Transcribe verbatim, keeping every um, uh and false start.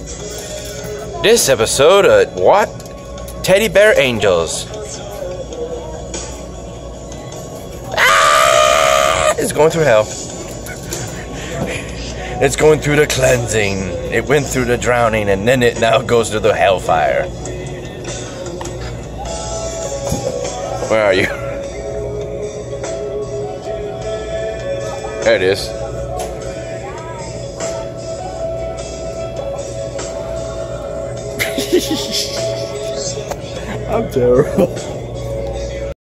This episode of what? Teddy Bear Angels. Ah! It's going through hell. It's going through the cleansing. It went through the drowning, and then it now goes to the hellfire. Where are you? There it is. I'm terrible.